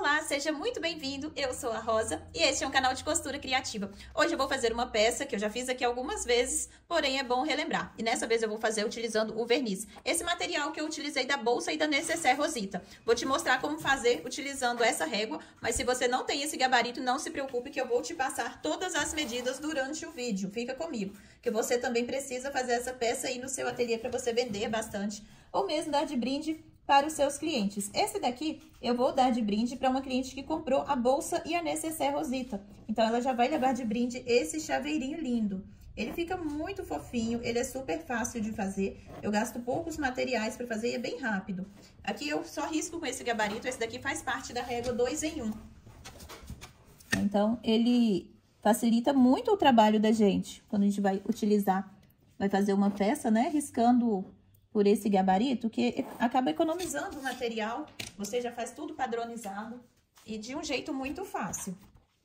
Olá, seja muito bem-vindo, eu sou a Rosa e este é um canal de costura criativa. Hoje eu vou fazer uma peça que eu já fiz aqui algumas vezes, porém é bom relembrar. E nessa vez eu vou fazer utilizando o verniz. Esse material que eu utilizei da bolsa e da necessaire Rosita. Vou te mostrar como fazer utilizando essa régua, mas se você não tem esse gabarito, não se preocupe que eu vou te passar todas as medidas durante o vídeo. Fica comigo, que você também precisa fazer essa peça aí no seu ateliê para você vender bastante, ou mesmo dar de brinde para os seus clientes. Esse daqui eu vou dar de brinde para uma cliente que comprou a bolsa e a necessaire Rosita. Então, ela já vai levar de brinde esse chaveirinho lindo. Ele fica muito fofinho, ele é super fácil de fazer. Eu gasto poucos materiais para fazer e é bem rápido. Aqui eu só risco com esse gabarito, esse daqui faz parte da régua 2 em 1. Então, ele facilita muito o trabalho da gente. Quando a gente vai utilizar, vai fazer uma peça, né, riscando por esse gabarito, que acaba economizando o material, você já faz tudo padronizado e de um jeito muito fácil.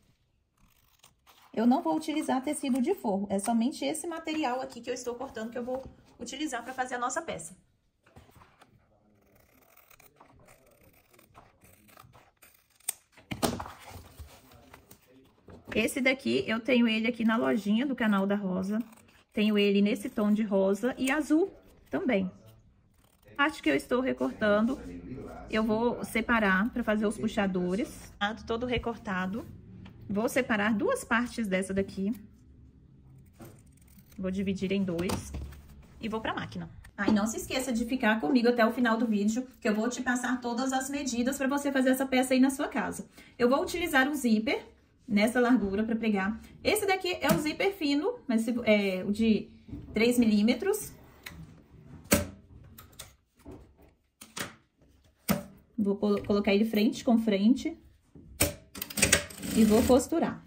Eu não vou utilizar tecido de forro, é somente esse material aqui que eu estou cortando que eu vou utilizar para fazer a nossa peça. Esse daqui, eu tenho ele aqui na lojinha do canal da Rosa, tenho ele nesse tom de rosa e azul também. A parte que eu estou recortando, eu vou separar para fazer os puxadores, todo recortado. Vou separar duas partes dessa daqui. Vou dividir em dois e vou para a máquina. E não se esqueça de ficar comigo até o final do vídeo, que eu vou te passar todas as medidas para você fazer essa peça aí na sua casa. Eu vou utilizar um zíper nessa largura para pregar. Esse daqui é o zíper fino, mas é o de 3 milímetros. Vou colocar ele frente com frente e vou costurar.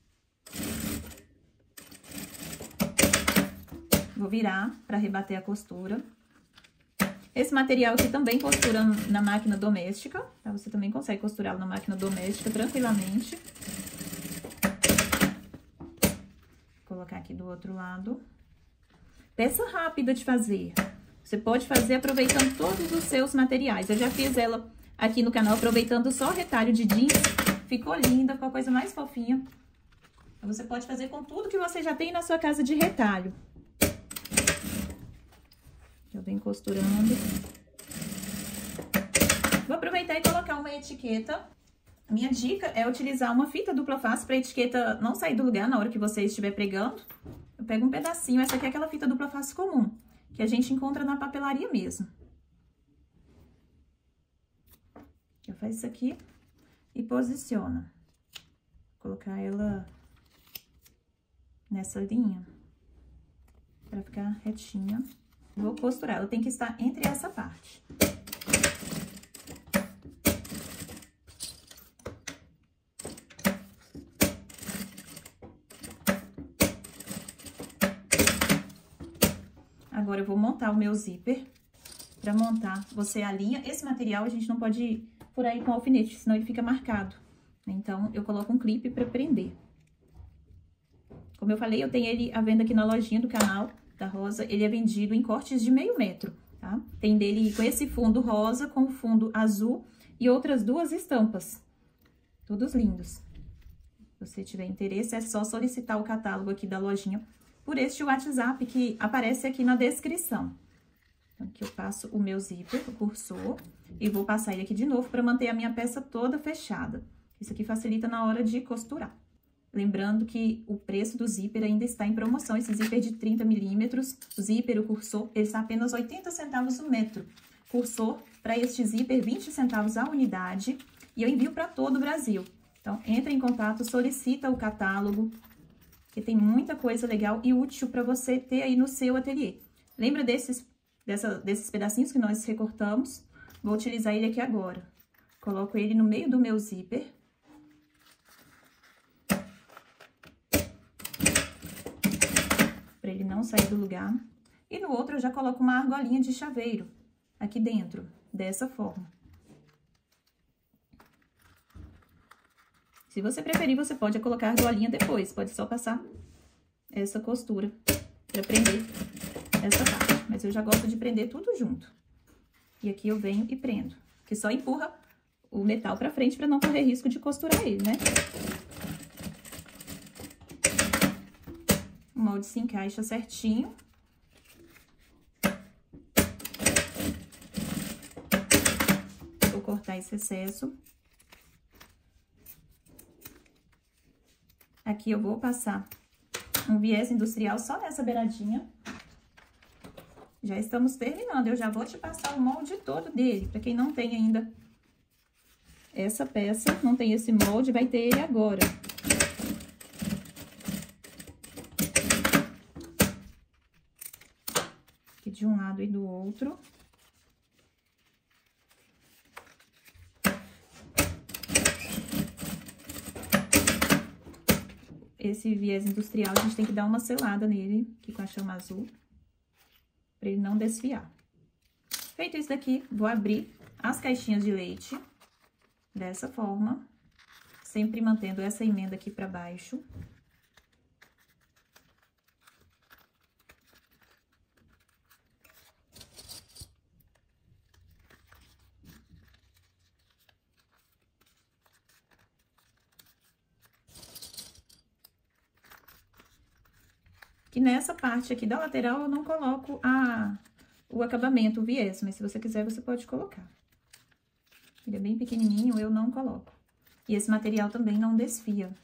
Vou virar para rebater a costura. Esse material aqui também costura na máquina doméstica, tá? Você também consegue costurar na máquina doméstica tranquilamente. Vou colocar aqui do outro lado. Peça rápida de fazer. Você pode fazer aproveitando todos os seus materiais. Eu já fiz ela aqui no canal, aproveitando só o retalho de jeans. Ficou linda, ficou a coisa mais fofinha. Você pode fazer com tudo que você já tem na sua casa de retalho. Eu venho costurando. Vou aproveitar e colocar uma etiqueta. A minha dica é utilizar uma fita dupla face para a etiqueta não sair do lugar na hora que você estiver pregando. Eu pego um pedacinho, essa aqui é aquela fita dupla face comum, que a gente encontra na papelaria mesmo. Eu faço isso aqui e posiciona. Vou colocar ela nessa linha para ficar retinha. Vou costurar, ela tem que estar entre essa parte. Agora, eu vou montar o meu zíper. Para montar, você alinha. Esse material a gente não pode furar ele com alfinete, senão ele fica marcado. Então, eu coloco um clipe para prender. Como eu falei, eu tenho ele à venda aqui na lojinha do canal da Rosa. Ele é vendido em cortes de meio metro, tá? Tem dele com esse fundo rosa, com o fundo azul e outras duas estampas. Todos lindos. Se você tiver interesse, é só solicitar o catálogo aqui da lojinha por este WhatsApp que aparece aqui na descrição. Então, aqui eu passo o meu zíper, o cursor, e vou passar ele aqui de novo para manter a minha peça toda fechada. Isso aqui facilita na hora de costurar. Lembrando que o preço do zíper ainda está em promoção. Esse zíper de 30 milímetros, o zíper, o cursor, ele está apenas 80 centavos o metro. Cursor, para este zíper, 20 centavos a unidade. E eu envio para todo o Brasil. Então, entra em contato, solicita o catálogo, que tem muita coisa legal e útil para você ter aí no seu ateliê. Lembra desses pedacinhos que nós recortamos? Vou utilizar ele aqui agora. Coloco ele no meio do meu zíper. Para ele não sair do lugar. E no outro eu já coloco uma argolinha de chaveiro aqui dentro, dessa forma. Se você preferir, você pode colocar a argolinha depois. Pode só passar essa costura para prender essa parte. Mas eu já gosto de prender tudo junto. E aqui eu venho e prendo. Que só empurra o metal pra frente pra não correr risco de costurar ele, né? O molde se encaixa certinho. Vou cortar esse excesso. Aqui eu vou passar um viés industrial só nessa beiradinha. Já estamos terminando, eu já vou te passar o molde todo dele. Pra quem não tem ainda essa peça, não tem esse molde, vai ter ele agora. Aqui de um lado e do outro. Esse viés industrial, a gente tem que dar uma selada nele, aqui com a chama azul, pra ele não desfiar. Feito isso daqui, vou abrir as caixinhas de leite, dessa forma, sempre mantendo essa emenda aqui pra baixo. Que nessa parte aqui da lateral eu não coloco o acabamento, o viés, mas se você quiser, você pode colocar. Ele é bem pequenininho, eu não coloco. E esse material também não desfia.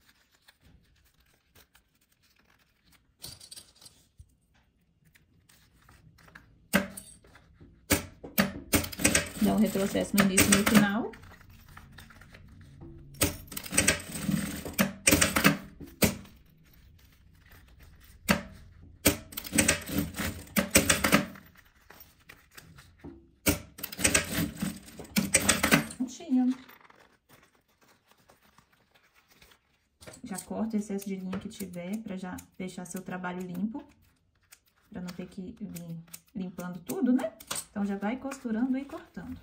Dá um retrocesso no início e no final. Já corta o excesso de linha que tiver, pra já deixar seu trabalho limpo. Pra não ter que vir limpando tudo, né? Então, já vai costurando e cortando.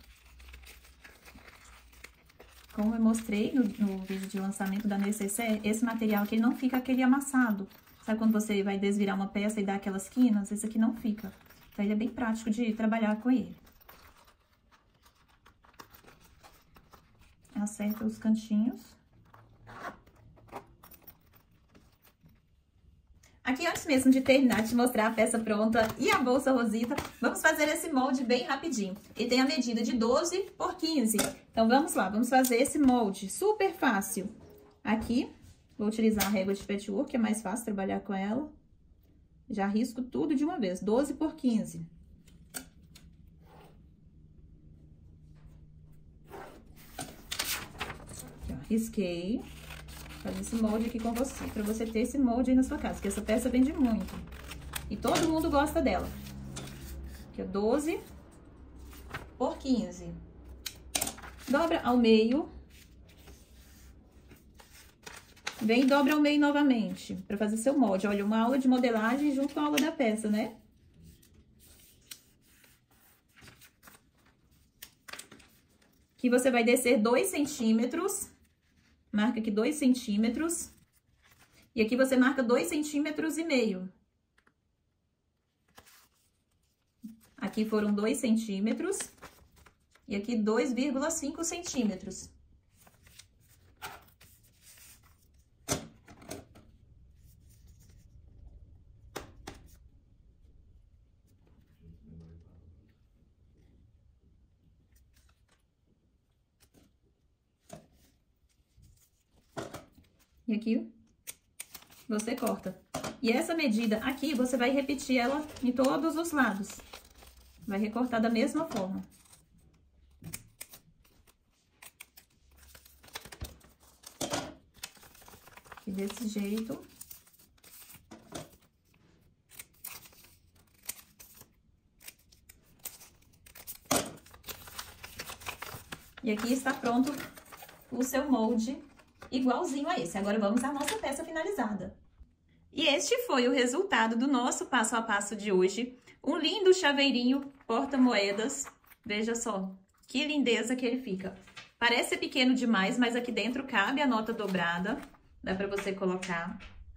Como eu mostrei no vídeo de lançamento da Necessaire, esse material aqui não fica aquele amassado. Sabe quando você vai desvirar uma peça e dá aquelas quinas? Esse aqui não fica. Então, ele é bem prático de trabalhar com ele. Acerta os cantinhos. Aqui, antes mesmo de terminar de mostrar a peça pronta e a bolsa Rosita, vamos fazer esse molde bem rapidinho. Ele tem a medida de 12 por 15. Então, vamos lá, vamos fazer esse molde super fácil. Aqui, vou utilizar a régua de patchwork, que é mais fácil trabalhar com ela. Já risco tudo de uma vez, 12 por 15. Aqui, ó, risquei. Fazer esse molde aqui com você, pra você ter esse molde aí na sua casa, porque essa peça vende muito. E todo mundo gosta dela. Aqui, ó, 12 por 15. Dobra ao meio. Vem e dobra ao meio novamente, pra fazer seu molde. Olha, uma aula de modelagem junto com a aula da peça, né? Aqui você vai descer 2 centímetros. Marca aqui 2 centímetros. E aqui você marca 2,5 centímetros. Aqui foram 2 centímetros. E aqui 2,5 centímetros. E aqui, você corta. E essa medida aqui, você vai repetir ela em todos os lados. Vai recortar da mesma forma. E desse jeito. E aqui está pronto o seu molde igualzinho a esse. Agora, vamos à nossa peça finalizada. E este foi o resultado do nosso passo a passo de hoje. Um lindo chaveirinho porta-moedas. Veja só, que lindeza que ele fica. Parece pequeno demais, mas aqui dentro cabe a nota dobrada. Dá pra você colocar.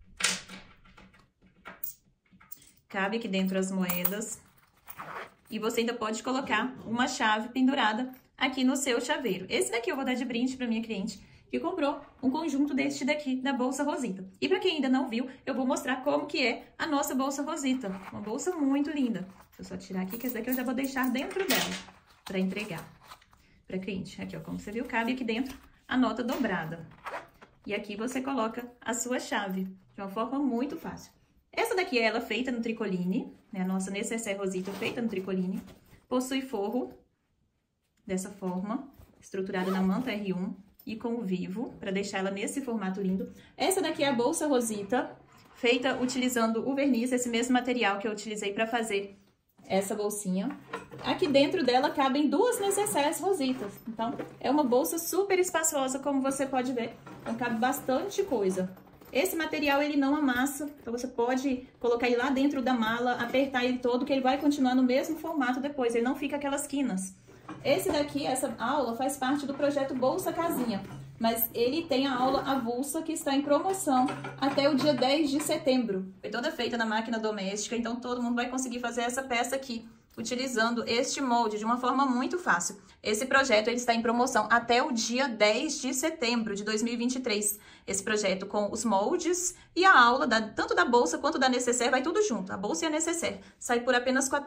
Cabe aqui dentro as moedas. E você ainda pode colocar uma chave pendurada aqui no seu chaveiro. Esse daqui eu vou dar de brinde para minha cliente que comprou um conjunto deste daqui, da Bolsa Rosita. E para quem ainda não viu, eu vou mostrar como que é a nossa Bolsa Rosita. Uma bolsa muito linda. Deixa eu só tirar aqui, que esse daqui eu já vou deixar dentro dela, para entregar para cliente. Aqui, ó, como você viu, cabe aqui dentro a nota dobrada. E aqui você coloca a sua chave, de uma forma muito fácil. Essa daqui é ela feita no tricoline, né? A nossa necessaire Rosita feita no tricoline. Possui forro, dessa forma, estruturada na manta R1 e com o vivo, para deixar ela nesse formato lindo. Essa daqui é a Bolsa Rosita, feita utilizando o verniz, esse mesmo material que eu utilizei para fazer essa bolsinha. Aqui dentro dela cabem duas necessaires rositas. Então, é uma bolsa super espaçosa, como você pode ver. Então, cabe bastante coisa. Esse material, ele não amassa, então você pode colocar ele lá dentro da mala, apertar ele todo, que ele vai continuar no mesmo formato depois, ele não fica aquelas quinas. Esse daqui, essa aula, faz parte do projeto Bolsa Casinha, mas ele tem a aula avulsa que está em promoção até o dia 10 de setembro. Foi toda feita na máquina doméstica, então todo mundo vai conseguir fazer essa peça aqui, utilizando este molde de uma forma muito fácil. Esse projeto ele está em promoção até o dia 10 de setembro de 2023. Esse projeto com os moldes e a aula, tanto da bolsa quanto da necessaire, vai tudo junto. A bolsa e a necessaire sai por apenas R$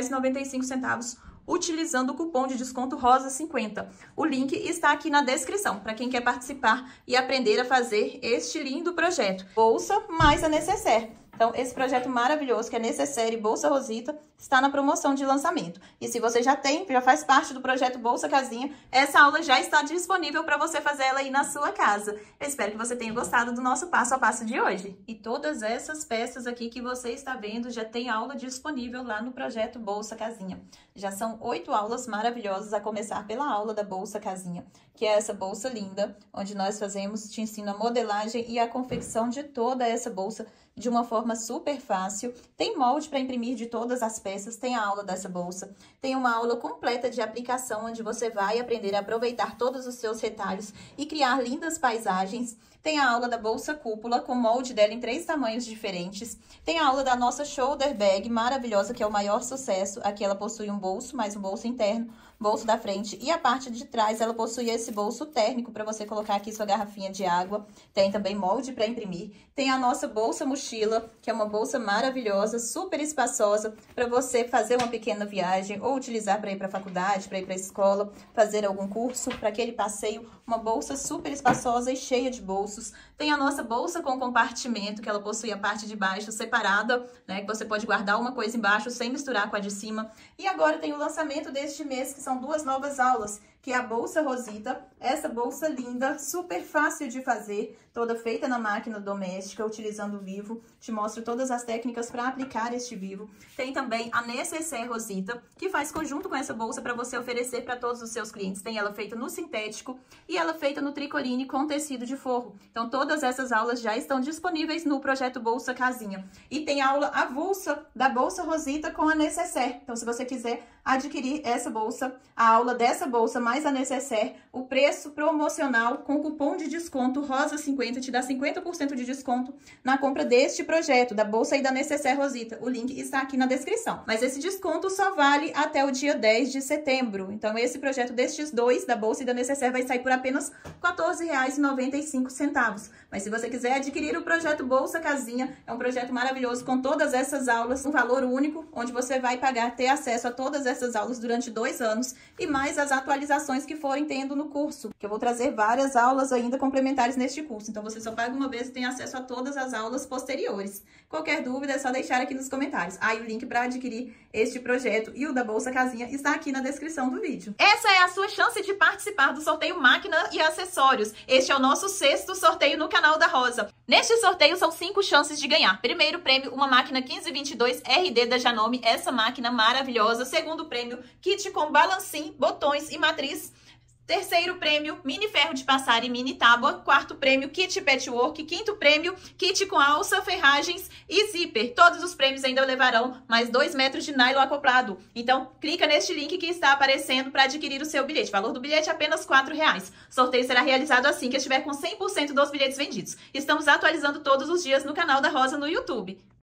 14,95, utilizando o cupom de desconto ROSA50. O link está aqui na descrição, para quem quer participar e aprender a fazer este lindo projeto. Bolsa mais a necessaire. Então, esse projeto maravilhoso, que é Necessaire Bolsa Rosita, está na promoção de lançamento. E se você já faz parte do projeto Bolsa Casinha, essa aula já está disponível para você fazer ela aí na sua casa. Eu espero que você tenha gostado do nosso passo a passo de hoje. E todas essas peças aqui que você está vendo já tem aula disponível lá no projeto Bolsa Casinha. Já são 8 aulas maravilhosas, a começar pela aula da Bolsa Casinha, que é essa bolsa linda, onde nós te ensino a modelagem e a confecção de toda essa bolsa de uma forma super fácil. Tem molde para imprimir de todas as peças, tem a aula dessa bolsa, tem uma aula completa de aplicação, onde você vai aprender a aproveitar todos os seus retalhos e criar lindas paisagens. Tem a aula da bolsa cúpula, com molde dela em 3 tamanhos diferentes. Tem a aula da nossa shoulder bag, maravilhosa, que é o maior sucesso. Aqui ela possui um bolso, mais um bolso interno, bolso da frente. E a parte de trás, ela possui esse bolso térmico, para você colocar aqui sua garrafinha de água. Tem também molde para imprimir. Tem a nossa bolsa mochila, que é uma bolsa maravilhosa, super espaçosa, para você fazer uma pequena viagem, ou utilizar para ir para a faculdade, para ir para a escola, fazer algum curso, para aquele passeio. Uma bolsa super espaçosa e cheia de bolsos. Tem a nossa bolsa com compartimento, que ela possui a parte de baixo separada, né? Que você pode guardar uma coisa embaixo sem misturar com a de cima. E agora tem o lançamento deste mês, que são 2 novas aulas, que é a Bolsa Rosita, essa bolsa linda, super fácil de fazer, toda feita na máquina doméstica, utilizando o vivo. Te mostro todas as técnicas para aplicar este vivo. Tem também a Necessaire Rosita, que faz conjunto com essa bolsa para você oferecer para todos os seus clientes. Tem ela feita no sintético e ela feita no tricoline com tecido de forro. Então, todas essas aulas já estão disponíveis no projeto Bolsa Casinha. E tem aula avulsa da Bolsa Rosita com a Necessaire. Então, se você quiser adquirir essa bolsa, a aula dessa bolsa mais a necessaire, o preço promocional com cupom de desconto ROSA50 te dá 50% de desconto na compra deste projeto, da bolsa e da necessaire Rosita. O link está aqui na descrição. Mas esse desconto só vale até o dia 10 de setembro. Então, esse projeto destes dois, da bolsa e da necessaire, vai sair por apenas R$ 14,95. Mas se você quiser adquirir o projeto Bolsa Casinha, é um projeto maravilhoso com todas essas aulas, um valor único, onde você vai ter acesso a todas essas aulas durante 2 anos e mais as atualizações que forem tendo no curso, que eu vou trazer várias aulas ainda complementares neste curso. Então, você só paga uma vez e tem acesso a todas as aulas posteriores. Qualquer dúvida é só deixar aqui nos comentários. Aí o link para adquirir este projeto e o da Bolsa Casinha está aqui na descrição do vídeo. Essa é a sua chance de participar do sorteio Máquina e Acessórios. Este é o nosso 6º sorteio no canal da Rosa. Neste sorteio são 5 chances de ganhar. Primeiro prêmio, uma máquina 1522 RD da Janome, essa máquina maravilhosa. Segundo prêmio, kit com balancim, botões e matriz. Terceiro prêmio, mini ferro de passar e mini tábua. Quarto prêmio, kit patchwork. Quinto prêmio, kit com alça, ferragens e zíper. Todos os prêmios ainda levarão mais 2 metros de nylon acoplado. Então, clica neste link que está aparecendo para adquirir o seu bilhete. O valor do bilhete é apenas R$ 4,00. O sorteio será realizado assim que estiver com 100% dos bilhetes vendidos. Estamos atualizando todos os dias no canal da Rosa no YouTube.